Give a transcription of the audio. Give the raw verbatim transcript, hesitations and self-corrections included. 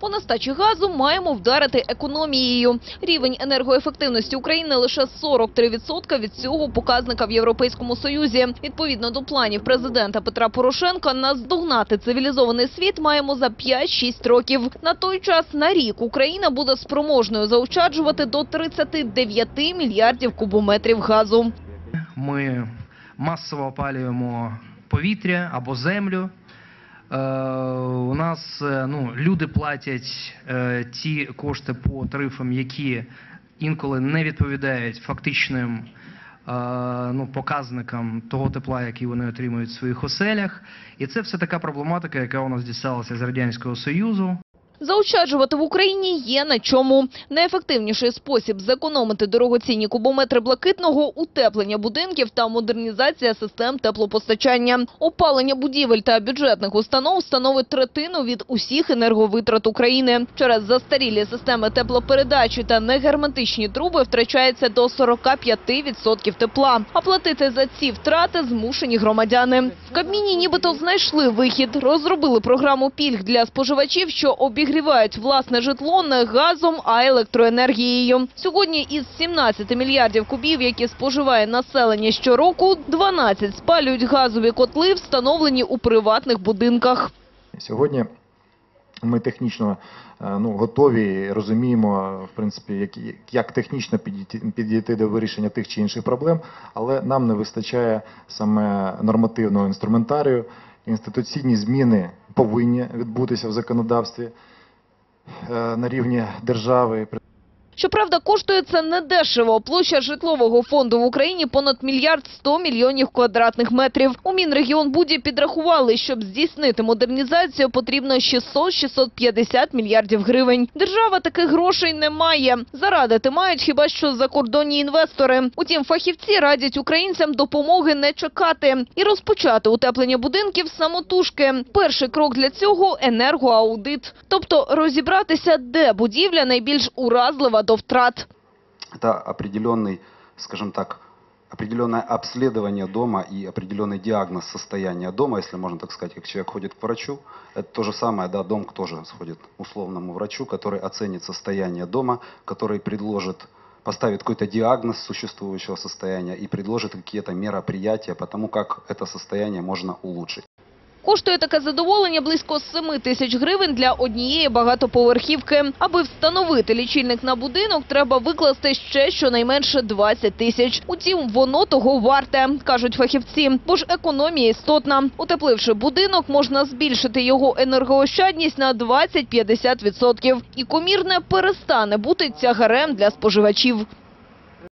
По нестачі газу маємо вдарити економією. Рівень енергоефективності України лише сорок три відсотки від цього показника в Європейському Союзі. Відповідно до планів президента Петра Порошенка, наздогнати цивілізований світ маємо за п'ять-шість років. На той час на рік Україна буде спроможною заощаджувати до тридцяти дев'яти мільярдів кубометрів газу. Ми масово опалюємо повітря або землю. Е, у нас ну, люди платять е, ті кошти по тарифам, які інколи не відповідають фактичним е, ну, показникам того тепла, який вони отримують в своїх оселях. І це все така проблематика, яка у нас дісталася з Радянського Союзу. Заощаджувати в Україні є на чому. Найефективніший спосіб зекономити дорогоцінні кубометри блакитного – утеплення будинків та модернізація систем теплопостачання. Опалення будівель та бюджетних установ становить третину від усіх енерговитрат України. Через застарілі системи теплопередачі та негерметичні труби втрачається до сорока п'яти відсотків тепла. А платити за ці втрати змушені громадяни. В Кабміні нібито знайшли вихід. Розробили програму пільг для споживачів, що обігрівають Обігрівають власне житло не газом, а електроенергією. Сьогодні із сімнадцяти мільярдів кубів, які споживає населення щороку, дванадцять спалюють газові котли, встановлені у приватних будинках. Сьогодні ми технічно ну, готові, розуміємо, в принципі, як, як технічно підійти, підійти до вирішення тих чи інших проблем, але нам не вистачає саме нормативного інструментарію. Інституційні зміни повинні відбутися в законодавстві на рівні держави. Щоправда, коштує це недешево. Площа житлового фонду в Україні понад мільярд сто мільйонів квадратних метрів. У Мінрегіонбуді підрахували, щоб здійснити модернізацію, потрібно шістсот - шістсот п'ятдесят мільярдів гривень. Держава таких грошей не має. Зарадити мають хіба що закордонні інвестори. Утім, фахівці радять українцям допомоги не чекати і розпочати утеплення будинків самотужки. Перший крок для цього – енергоаудит. Тобто розібратися, де будівля найбільш уразлива до втрат. Это определенный, скажем так, определенное обследование дома и определенный диагноз состояния дома, если можно так сказать, как человек ходит к врачу. Это то же самое, да, дом тоже сходит к условному врачу, который оценит состояние дома, который предложит, поставит какой-то диагноз существующего состояния и предложит какие-то мероприятия по тому, как это состояние можно улучшить. Коштує таке задоволення близько семи тисяч гривень для однієї багатоповерхівки. Аби встановити лічильник на будинок, треба викласти ще щонайменше двадцять тисяч. Утім, воно того варте, кажуть фахівці, бо ж економія істотна. Утепливши будинок, можна збільшити його енергоощадність на двадцять - п'ятдесят відсотків. І комірне перестане бути тягарем для споживачів.